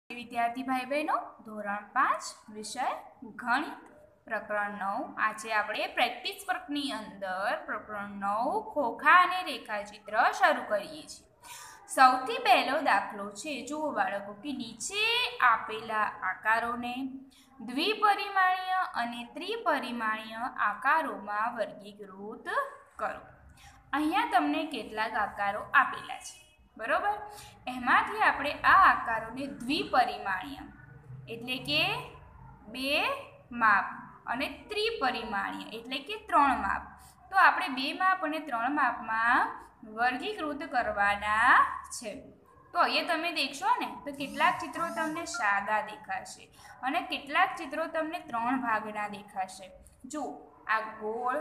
विद्यार्थी भाई बहनों धोरण 5 विषय गणित प्रकरण 9 आज આપણે પ્રેક્ટિસ વર્કની અંદર પ્રકરણ 9 ખોખા અને રેખાચિત્ર શરૂ કરીએ છીએ। સૌથી પહેલો દાખલો છે, જુઓ બાળકો કે નીચે આપેલા આકારોને દ્વિપરિમાણીય અને ત્રિપરિમાણીય આકારોમાં વર્ગીકૃત કરો। અહીંયા તમને કેટલાક આકારો આપેલા છે, बराबर। एमांथी आपणे आ आकारोने द्विपरिमाणीय एटले के बे माप अने त्रिपरिमाणीय एटले के त्रण माप, तो आपणे बे माप अने त्रण मापमां वर्गीकृत करवाना छे। तो अहींया तमे देखशो ने तो केटलाक चित्रों तमने सादा देखाशे अने केटलाक चित्रों तमने त्रण भागना देखाशे। जो आ गोल,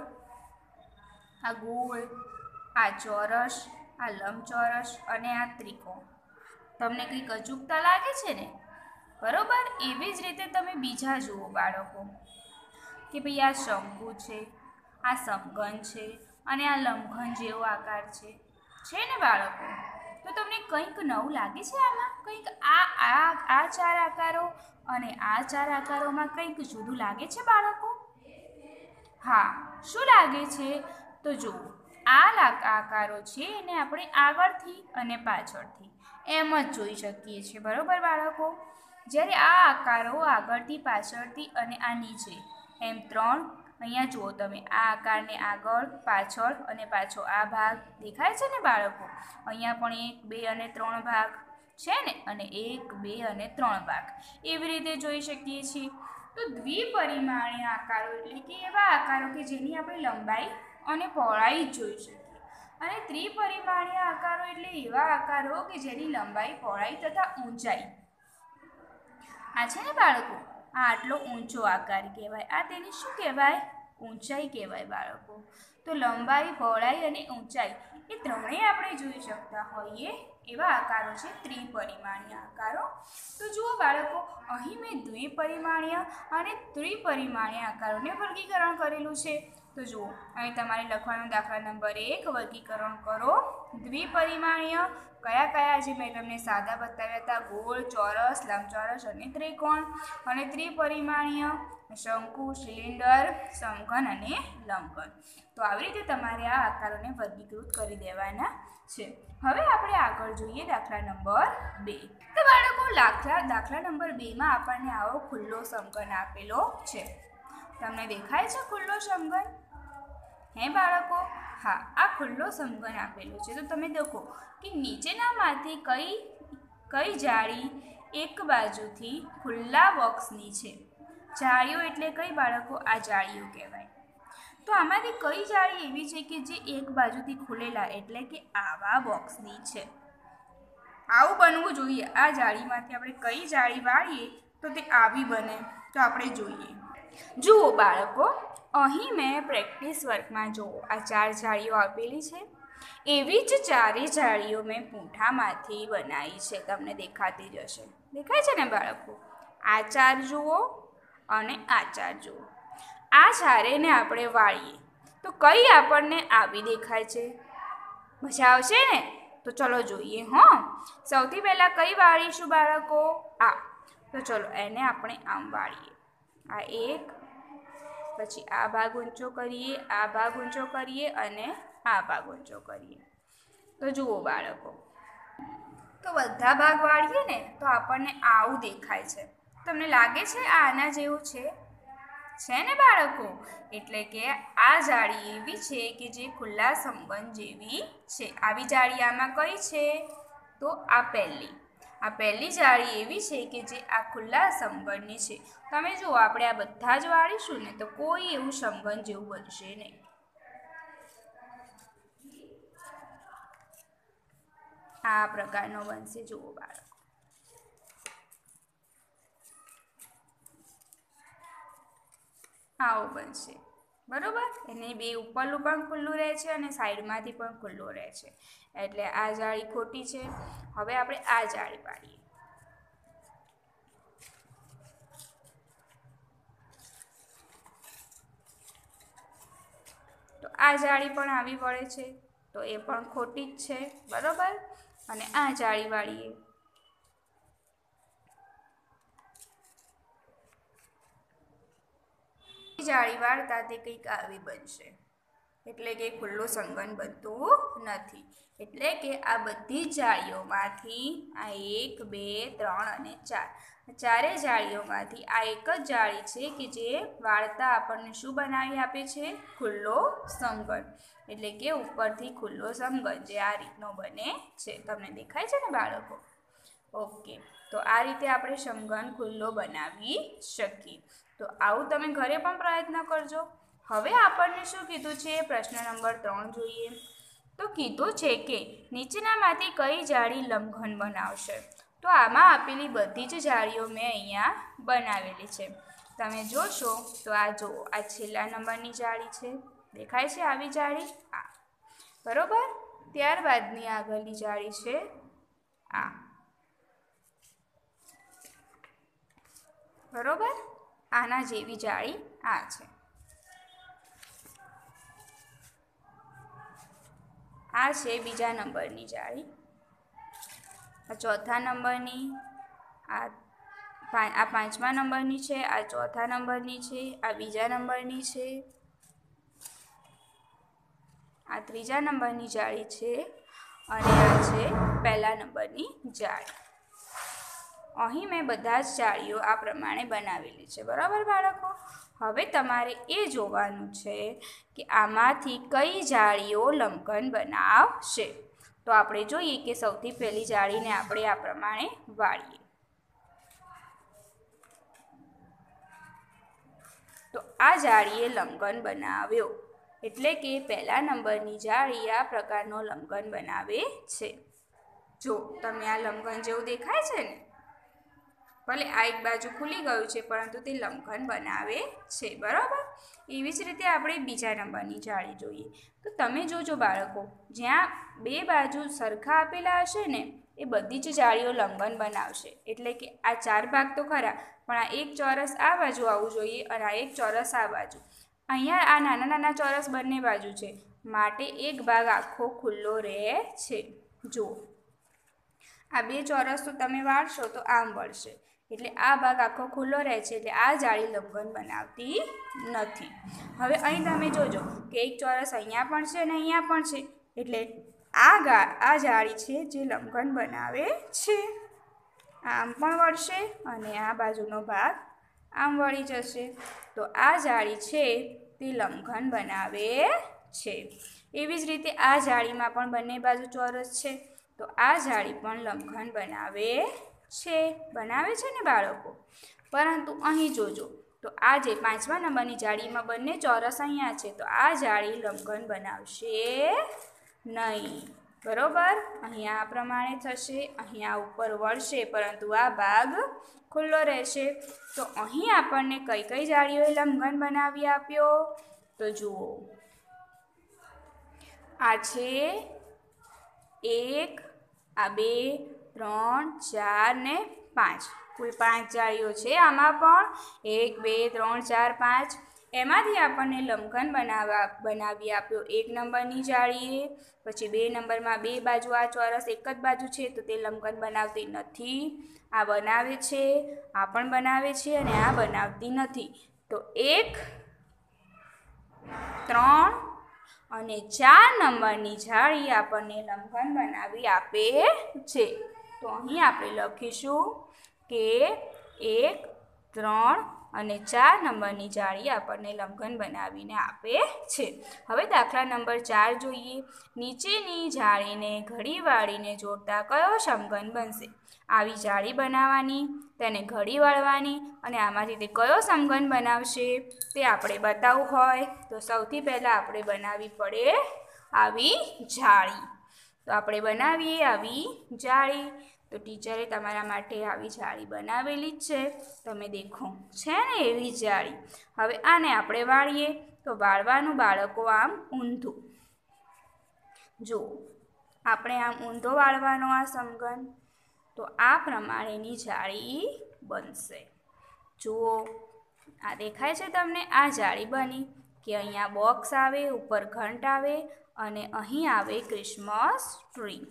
आ चौरस, आ लंबचोरस अने आ त्रिकोण तमने कंईक अचूकता लागे छे ने, बरोबर। एवी ज रीते तमे बीजा जुओ बाळको के भाई आ शंकु छे, आ समघन छे अने आ लंबघन जेवो आकार छे ने बाळको। तो तमने कंईक नवुं लागे छे आमां, कंईक आ चार आकारो अने आ चार आकारोमां कंईक जुदुं लागे छे बाळको। हाँ, शुं लागे छे तो जुओ आ आकारो छे एने आपणे आगळथी अने पाछळथी एम ज जोई शकीए छीए, बरोबर बाळको। ज्यारे आ आकारो आगळथी पाछळथी अने आ नीचे एम त्रण, अहींया जुओ तमे आ आकारने आगळ पाछळ अने पाछो आ भाग देखाय छे ने बाळको। अहींया पण 1 2 अने 3 भाग छे ने अने 1 2 अने 3 भाग एवी रीते जोई शकीए छीए। तो द्विपरिमाણીય आकारो एटले के एवा आकारो के जेनी आपणे लंबाई અને પહોળાઈ જોઈ શકીએ, અને ત્રિપરિમાણીય આકારો એટલે એવા આકારો કે જેની લંબાઈ પહોળાઈ તથા ઊંચાઈ આ છે ને બાળકો, આ આટલો ઊંચો આકાર કહેવાય, આ તેની શું કહેવાય, ઊંચાઈ કહેવાય બાળકો। તો લંબાઈ પહોળાઈ અને ઊંચાઈ એ ત્રણેય આપણે જોઈ શકતા હોઈએ એવા આકારો છે ત્રિપરિમાણીય આકારો। તો જુઓ બાળકો, અહીં મેં દ્વિપરિમાણીય અને ત્રિપરિમાણીય આકારોને વર્ગીકરણ કરેલું છે। तो जुओ अहीं तमारे लखवानो दाखला नंबर 1 वर्गीकरण करो द्विपरिमाणीय कया कया जे मैं तमने सादा बताव्या था, गोल, चौरस, लंबचौरस अने त्रिकोण, अने त्रिपरिमाणीय शंकु, सिलिंडर, समघन अने लंबघन। तो आवी रीते तमारे आ आकारोने वर्गीकृत करी देवाना छे। हवे आपणे आगळ जोईए दाखला नंबर 2। तो बाळको दाखला नंबर 2 मां आपणने आवो खुल्लो समघन आपेलो छे। तमने देखाय छे खुल्लो समघन हे बाळको? हाँ, आ खुल्लो समघन आपेलो छे। तो तमे देखो कि नीचेनामांथी कई जाળી एक बाजुथी खुल्ला बॉक्सनी छे। जाळीओ एटले कई बाळको? आ जाळीओ कहेवाय। तो आमांथी कई जाળી एवी छे कि जे एक बाजुथी खुलेला एटले कि आवा बॉक्सनी छे। आवुं बनवुं जोईए। आ जाळीमांथी आपणे कई जाળી वाळीए तो ते आवी बने। तो आपणे जोईए। जुओ बाळको, अहीं मैं प्रेक्टिस वर्क में जो आ 4 जाळीओ आपेली छे एवी ज 4 जाळीओ मैं पूंठामांथी बनाई छे। तमने देखाती ज हशे, देखाय छे ने बाळको? आ 4 जुओ अने आ 4 जुओ। आ चारेयने आपणे वाळीए तो कई आपणने आवी देखाय छे? मजा आवशे ने? तो चलो जोईए। हाँ, सौथी पहेला कई वाळीशुं बाळको? आ। तो चलो एने आपणे आम वाळीए। आ एक, पछी आ भाग ऊंचो करीए, आ भाग ऊंचो करीए अने आ भाग ऊंचो करीए। तो जुओ बाळको, तो बधा भाग वाळीए ने तो आपणने आवुं देखाय छे। तमने लागे छे आ आना जेवुं छे ने बाळको? एटले के आ जाળી एवी छे के जे खुल्ला समघन जेवी छे। आवी जाળી आमां कई छे? तो आ पहली जाળી एवी छे के जे आ खुल्ला समघननी छे। तमे जुओ आपणे आ बधा ज वाळीशुं ने तो कोई एवुं समघन जेवुं बनशे नहीं। आ प्रकारनो बनशे। जुओ बाळको, आवुं बनशे, बरोबर। एने बे उपरनुं पण खुल्लुं रहे छे अने साइडमांथी पण खुल्लुं रहे छे। एटले आ जाળી खोटी छे। हवे आपणे आ जाળી पाડીए। तो आ जाળી पण आवी वळे छे तो ए पण खोटी ज छे, बरोबर। अने आ जाળી वाळीए જાળી વાળતા તે કંઈક આવી બનશે, એટલે કે ખુલ્લો સંઘન બનતું નથી. એટલે કે આ બધી જ જાળીઓમાંથી આ 1 2 3 અને 4 ચારેય જાળીઓમાંથી આ એક જ જાળી છે કે જે વાળતા આપણને શું બનાવી આપે છે? ખુલ્લો સમઘન. એટલે કે ઉપરથી ખુલ્લો સમઘન જે આ રીતનો બને છે. તમને દેખાય છે ને બાળકો? ઓકે, તો આ રીતે આપણે સમઘન ખુલ્લો બનાવી શકીએ. તો આવું તમે ઘરે પણ પ્રયત્ન કરજો. હવે આપણને શું કીધું છે? પ્રશ્ન નંબર 3 જોઈએ. તો કીધું છે કે નીચેનામાંથી કઈ જાળી લંબઘન બનાવશે? તો આમાં આપેલી બધી જ જાળીઓ મેં અહીંયા બનાવેલી છે. તમે જોશો તો આ જુઓ, આ છેલ્લા નંબરની જાળી છે. દેખાય છે આવી જાળી? આ બરોબર. ત્યારબાદની આગળની જાળી છે આ, બરોબર. આના જેવી જાળી આ છે. આ છે બીજા નંબરની જાળી, આ ચોથા નંબરની, આ પાંચમા નંબરની છે, આ ચોથા નંબરની છે, આ બીજા નંબરની છે, આ ત્રીજા નંબરની જાળી છે અને આ છે પહેલા નંબરની જાળી. અહીં મેં બધા જ જાળીઓ આ પ્રમાણે બનાવેલી છે. બરાબર બાળકો? હવે તમારે એ જોવાનું છે કે આમાંથી કઈ જાળીઓ લંબઘન બનાવશે. તો આપણે જોઈએ કે સૌથી પહેલી જાળીને આપણે આ પ્રમાણે વાળીએ. તો આ જાળીએ લંબઘન બનાવ્યો, એટલે કે પહેલા નંબરની જાળી આ પ્રકારનો લંબઘન બનાવે છે. જો તમને આ લંબઘન જેવું દેખાય છે ને? ભલે આ એક બાજુ ખુલી ગયું છે પરંતુ તે લંબઘન બનાવે છે. બરાબર? એવી જ રીતે આપણે બીજા નંબરની જાળી જોઈએ. તો તમે જોજો બાળકો, જ્યાં બે બાજુ સરખા આપેલા હશે ને એ બધી જ જાળીઓ લંબઘન બનાવશે. એટલે કે આ 4 ભાગ તો ખરા, પણ આ એક ચોરસ આ બાજુ આવવું જોઈએ અને આ એક ચોરસ આ બાજુ. અહીંયા આ નાના નાના ચોરસ બંને બાજુ છે, માટે એક ભાગ આખો ખુલ્લો રહે છે. જુઓ, આ 2 ચોરસ તો તમે વાળશો તો આમ વળશે, એટલે આ ભાગ આખો ખુલ્લો રહે છે, એટલે આ જાળી લંબઘન બનાવતી નથી. હવે અહીં તમે જોજો કે એક ચોરસ અહીંયા પણ છે અને અહીંયા પણ છે, એટલે આ જાળી છે જે લંબઘન બનાવે છે. આમ પણ વળશે અને આ બાજુનો ભાગ આમ વળી જશે. તો આ જાળી છે તે લંબઘન બનાવે છે. એવી જ રીતે આ જાળીમાં પણ બંને બાજુ ચોરસ છે, તો આ જાળી પણ લંબઘન બનાવે છે. બનાવે છે ને બાળકો? પરંતુ અહીં જોજો, તો આ જે પાંચમા નંબરની જાળીમાં બંને ચોરસ અહીંયા છે, તો આ જાળી લંબઘન બનાવશે નહીં. બરોબર? અહીંયા આ પ્રમાણે થશે, અહીંયા ઉપર વળશે પરંતુ આ ભાગ ખુલ્લો રહેશે. તો અહીં આપણને કઈ કઈ જાળીઓએ લંબઘન બનાવી આપ્યો? તો જુઓ, આ છે 1, આ 2, 3, 4 ને 5. કુલ 5 જાળીઓ છે આમાં પણ. 1 2 3 4 5. એમાંથી આપણને લંબઘન બનાવી આપ્યો 1 નંબરની જાળીએ. પછી 2 નંબરમાં 2 બાજુ આ ચોરસ એક જ બાજુ છે, તો તે લંબઘન બનાવતી નથી. આ બનાવે છે, આ પણ બનાવે છે અને આ બનાવતી નથી. તો 1, 3 અને 4 નંબરની જાળી આપણને લંબઘન બનાવી આપે છે. તો અહીં આપણે લખીશું કે 1, 3 અને 4 નંબરની જાળી આપણને લંબઘન બનાવીને આપે છે. હવે દાખલા નંબર 4 જોઈએ. નીચેની જાળીને ઘડી વાળીને જોડતા કયો સમઘન બનશે? આવી જાળી બનાવવાની, તેને ઘડી વાળવાની અને આમાંથી તે કયો સમઘન બનાવશે તે આપણે બતાવવું હોય તો સૌથી પહેલાં આપણે બનાવવી પડે આવી જાળી. તો આપણે બનાવીએ આવી જાળી. તો ટીચરે તમારા માટે આવી જાળી બનાવેલી જ છે, તમે દેખો છે ને એવી જાળી. હવે આને આપણે વાળીએ. તો વાળવાનું બાળકો આમ ઊંધું. જુઓ, આપણે આમ ઊંધો વાળવાનો આ સમઘન. તો આ પ્રમાણેની જાળી બનશે. જુઓ, આ દેખાય છે તમને? આ જાળી બની કે અહીંયા બોક્સ આવે, ઉપર ઘંટ આવે અને અહીં આવે ક્રિસમસ ટ્રી.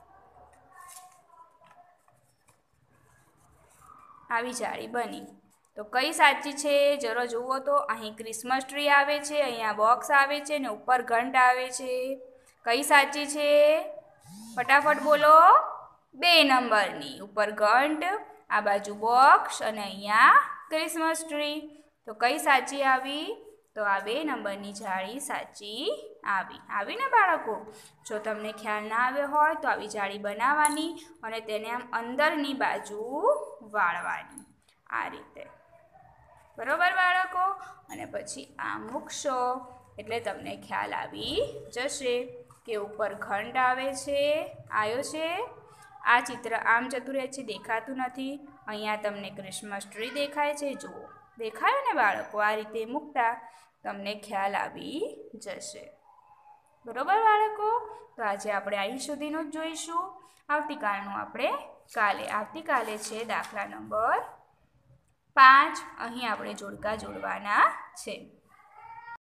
આવી જાળી બની. તો તો કઈ સાચી છે જરા જુઓ તો અહીં ક્રિસમસ ટ્રી આવે છે, અહીંયા બોક્સ આવે છે ને ઉપર ઘંટ આવે છે. કઈ સાચી છે ફટાફટ બોલો. 2 નંબરની, ઉપર ઘંટ, આ બાજુ બોક્સ અને અહીંયા ક્રિસમસ ટ્રી. તો કઈ સાચી આવી? તો આ 2 નંબરની જાળી સાચી આવી ને બાળકો? જો તમને ખ્યાલ ના આવ્યો હોય તો આવી જાળી બનાવવાની અને તેને આમ અંદરની બાજુ વાળવાની આ રીતે. બરોબર બાળકો? અને પછી આ મૂકશો એટલે તમને ખ્યાલ આવી જશે કે ઉપર ઘંટ આવે છે, આવ્યો છે. આ ચિત્ર આમ જતું રહે છે, દેખાતું નથી. અહીંયા તમને ક્રિસમસ ટ્રી દેખાય છે, જુઓ દેખાયું ને બાળકો? આ રીતે મૂકતા તમને ખ્યાલ આવી જશે. બરોબર બાળકો? તો આજે આપણે અહીં સુધીનું જ જોઈશું. આવતીકાલનું આપણે આવતીકાલે છે દાખલા નંબર 5. અહીં આપણે જોડકા જોડવાના છે.